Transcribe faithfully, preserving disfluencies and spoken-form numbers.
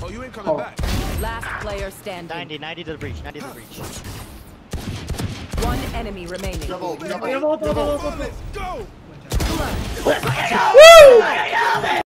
Oh, you ain't coming Oh. back. Last player standing. ninety, ninety to the breach, ninety to the breach. One enemy remaining. Double, double. Double, double, double. Bullets,